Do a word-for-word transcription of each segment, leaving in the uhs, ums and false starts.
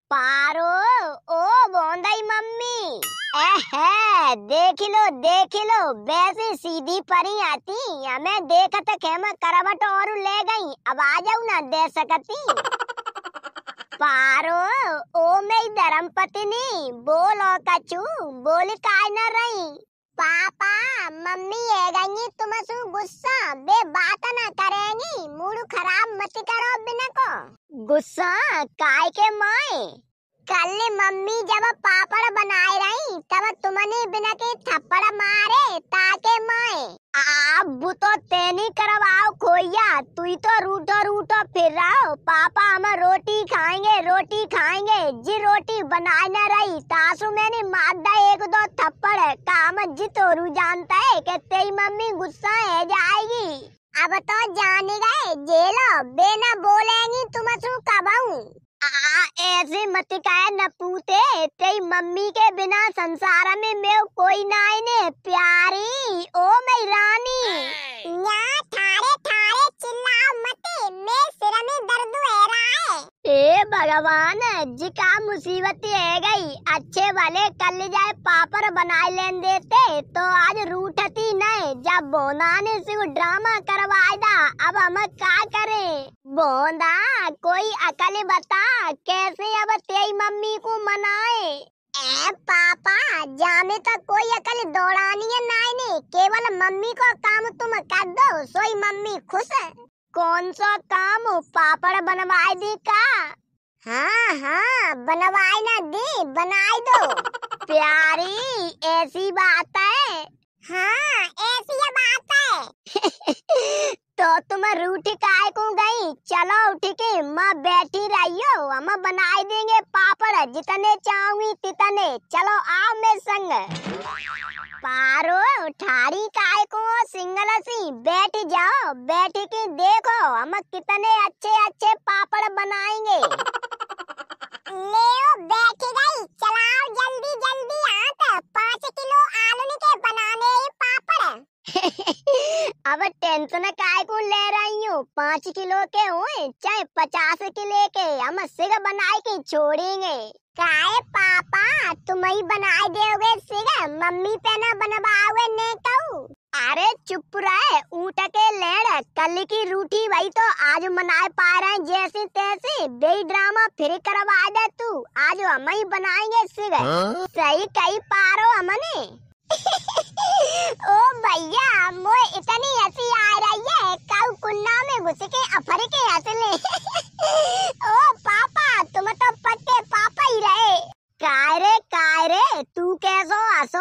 पारो ओ बोंदई mummy एहे देख लो देख लो वैसे सीधी परी आती हमें देखत खेमा करवट और ले गई अब आ जाऊ ना दे सकती। पारो ओ मेरी धर्म पत्नी बोलो कचू बोली काय न रही। पापा मम्मी ये गई तुम सु गुस्सा बे बात ना करेंगी मूड खराब मत करो बिना को। गुस्सा काय के माए कल मम्मी जब पापड़ बनाए रही तब तुमने बिना के थप्पड़ मारे ताके माए अब तो तेनी करवाओ खोया तू तो रूठो रूठो फिर रहो। पापा हम रोटी खाएंगे रोटी खाएंगे जी रोटी बनाए न रही तासु मैंने मार दा एक दो थप्पड़ काम जी तोरू जानता है कि तेरी मम्मी गुस्सा है जाएगी। अब तो जान गए जेलो बेना बोलेंगी तुम सु कबाऊ आ ऐसे मत कहे न पूते तेरी मम्मी के बिना संसार में मैं कोई नाई ने प्यारी ओ मेरी रानी। या थारे थारे चिल्लाओ मत मैं सिर में दर्द है रहा है। ए भगवान जी का मुसीबत है गई अच्छे वाले कल जाए पापड़ बनाए लेन देते तो आज रूठती नहीं जब बोंदा ने सिर्फ ड्रामा करवाए दा अब हम क्या करें। बोंदा कोई अकल बता कैसे अब तेरी मम्मी को मनाए। ए पापा जामे तक कोई अकल दौड़ानी है नाई ने केवल मम्मी को काम तुम कर दो सोई मम्मी खुश है। कौन सा काम पापड़ बनवाए दी का। हाँ हाँ बनवाए ना दी बनाए दो। प्यारी ऐसी बात है। हाँ ऐसी बात है। तो तुम रूठी काय को गई चलो उठ के माँ बैठी रहियो हम बनाए देंगे पापड़ जितने चाहूंगी तितने चलो आओ मेरे संग। पारो ठारी काय को सिंगल सी बैठ जाओ बैठ के देखो हम कितने अच्छे अच्छे पापड़ बनाएंगे। ले बैठ गई चलाओ जल्दी जल्दी हाथ पाँच किलो आलू के बनाने पापड़। अब टेंशन काय को ले रही हूँ पाँच किलो के हुए चाहे पचास किलो के हम सिग बनाए के छोड़ेंगे। काय पापा तुम ही बनाए दोगे सिग मम्मी पे ना बनवाओगे ने कहूँ। अरे चुप रहे ऊँट के लेड़ कल की रूठी वही तो आज मनाए पा रहे जैसे तैसे बे ड्रामा फिर करवा दे तू आज हम ही बनाएंगे सिग। हाँ? सही कही पारो हमने। ओ भैया मोए इतनी हंसी आ रही है काऊ कुन्ना में घुस के अफर के हंसले। ओ पापा तुम तो पक्के पापा ही रहे। काय रे काय रे तू कैसो हंसो।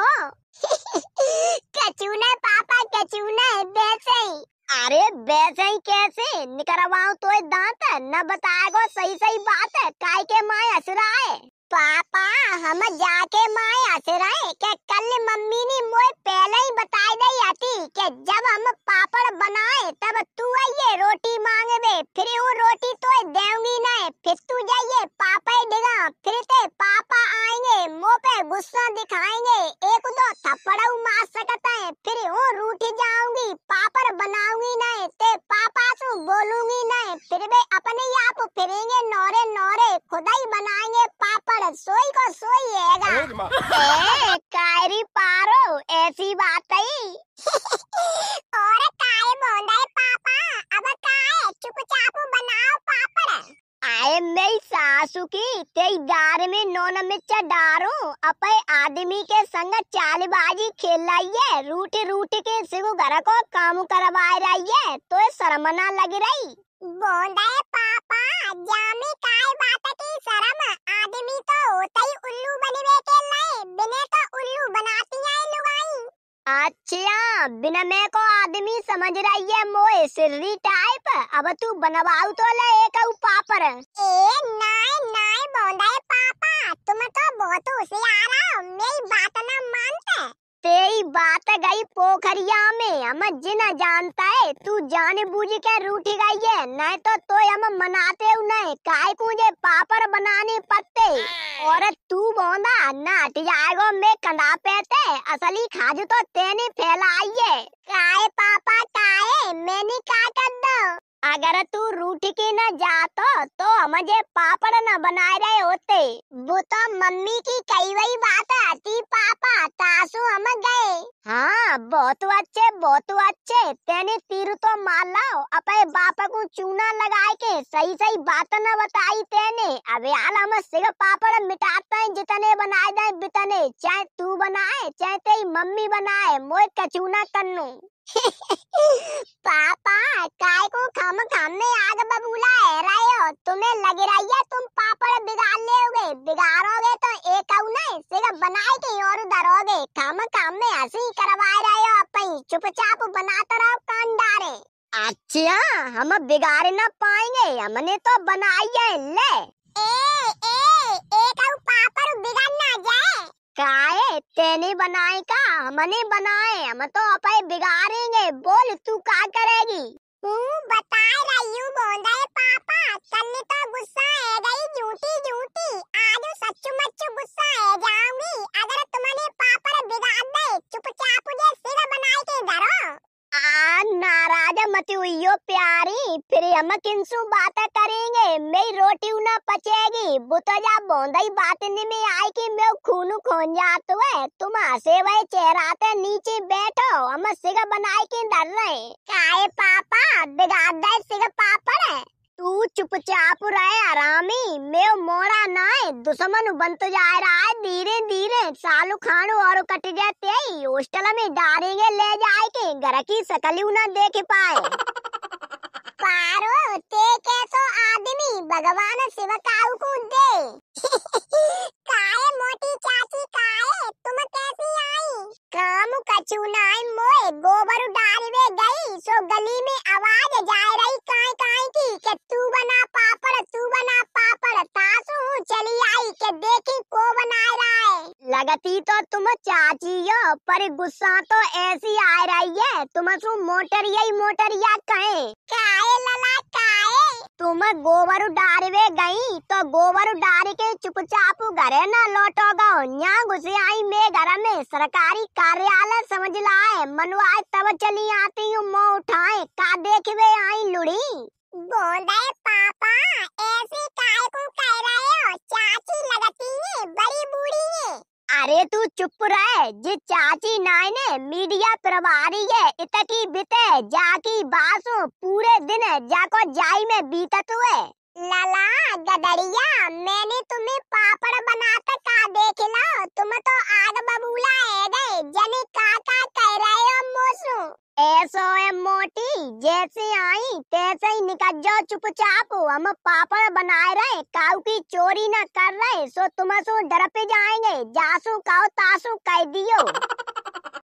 कचूने पापा कचूने वैसे ही। अरे वैसे ही कैसे निकलवाऊं तो दांत न बताएगो सही सही बात है काय के माए हंस रहा है। पापा हम जाके माए हंस रहे कि कल मम्मी ने मोए पहले ही बताई दी आती कि जब हम पापड़ बनाए तब तू आइए रोटी मांगे फिर वो रोटी तो देंगी नहीं फिर तू जाइए पापा ही देगा फिर ते पापा आएंगे मुँह पे गुस्सा दिखाएंगे एक दो थप्पड़ मार सकता है फिर वो रूठ जाऊंगी पापड़ बनाऊंगी नहीं ते पापा से बोलूंगी नहीं फिर वे अपने आप फिरेंगे नौरे नौरे खुदा ही बनाएंगे पापड़ सोई को सोई हैगा। ए कायरी पारो ऐसी बात है। और काय बोंदा है पापा अब काय चुपचाप बनाओ पापड़। आए मेरी सासू की तेरी दार में नौन मिर्चा डारो अपे आदमी के संग चालबाजी खेल रही है रूठ रूठ के सिगु घर को काम करवाए रही है तो शर्म ना लग रही। बोंदा है पापा जामी काय बात की शर्म आदमी तो होता ही उल्लू बनवे के लाए बिने तो उल्लू बनाती है लुगाई। अच्छा बिना में को आदमी समझ रही है मोए सिर्री टाइप अब तू बनवाऊ तो ले एक पापड़। ए नाय नाय बोंदा है पापा तुम तो बहुत होशियार हो मेरी बात ना मानते। तेरी बात गई पोखरिया में हम जिन जानता है तू जाने बूझ के रूठी गई है नहीं तो तो हम मनाते हूँ नहीं काय कूजे पापड़ बनाने पत्ते और तू बोंदा नाट जाएगो मैं कंधा पेते असली खाज तो तेने फैलाई है। काय पापा काय मैंने क्या कर दो अगर तू रूठ के न जातो तो मुझे पापड़ न बनाए रहे होते। मम्मी की कई वही बात आती पापा तासु हम गए। हाँ बहुत अच्छे बहुत अच्छे, तेने तीर तो मार लाओ अपने बापा को चूना लगाए के सही सही बात न बताई तेने। अबे यार हम सिर्फ पापड़ मिटाते हैं जितने बनाए जाए बितने, चाहे तू बनाए चाहे तेरी मम्मी बनाए मोए कचूना कन्नू। पापा काय को खम खम में आग बबूला है रहे हो, तुम्हें लग रही है तुम पापड़ बिगाड़ लोगे, बिगाड़ोगे तो एक आउ नहीं सिर्फ बनाए के और धरोगे। खम खम में हंसी करवाए रहे हो अपनी, चुपचाप बनाते रहो कान डारे। अच्छा हम बिगाड़ न पाएंगे, हमने तो बनाई है ले। ए ए एक आउ पापड़ बिगड़ ना जाए। काहे तेने बनाए का हमने बनाए, हम तो अपने बिगाड़ेंगे। बोल तू क्या करेगी? हूँ बता रही हूँ बोल रहे पापा, कल तो गुस्सा है गई झूठी झूठी, आज सच्चू मच्चू गुस्सा है जाऊंगी अगर तुमने पापड़ बिगाड़ दे। चुपचाप मुझे सिर बनाए के धरो। आ नाराज मत हुइयो प्यारी, फिर हम किनसु बात करेंगे, मेरी रोटी न पचेगी। बुतो जा बोंदई बात में आई कि मैं खून खोन जात है, तुम हंसे वह चेहरा ते नीचे बैठो, हम सिग बनाए के धर रहे। काहे पापा बिगाड़ दे सिग पापड़? तू चुपचाप रहे आरामी, मैं मोड़ा ना है दुश्मन बनत जा रहा है धीरे धीरे। सालू खानू और कट जाते ही हॉस्टल में डालेंगे ले जाए के, घर की शकल न देख पाए। पारो ते के तो आदमी भगवान शिव काऊ को दे। काहे मोटी चाची काहे तुम कैसी आई? काम कछु नाई मोए गोबर डालवे गई सो गली में आवाज जा रही काय काय की के तू बना पापड़ तू बना पापड़, तासु चली आई के देखी को बना रहा है। लगती तो तुम चाची हो पर गुस्सा तो ऐसी आ रही है, तुम सु मोटरिया ही मोटरिया कहे। काहे लला काहे? तुम गोबर डालवे गई तो गोबर डाल के चुपचाप घरे न लौटोगा, यहाँ घुसे आई मैं घर में सरकारी कार्यालय समझ लाए, मनवाए तब चली आती हूँ मुँह उठाए का देखवे आई लुड़ी। बोले पापा ऐसे काय को कह रहे हो, चाची लगती है बड़ी बूढ़ी है। अरे तू चुप रहे, जी चाची नाई ने मीडिया प्रभारी है इतकी बिते जाकी बासु पूरे दिन जाको जाई में बीतत हुए। लला गदड़िया मैंने तुम्हें पापड़ बनाते का देख लो, तुम तो आग बबूला है गए जने का का कह रहे हो मोसू। ऐसो है मोटी, जैसे आई तैसे ही निकल जाओ चुपचाप, हम पापड़ बनाए रहे काऊ की चोरी न कर रहे, सो तुम सो डर पे जाएंगे, जासू काओ तासू कह दियो।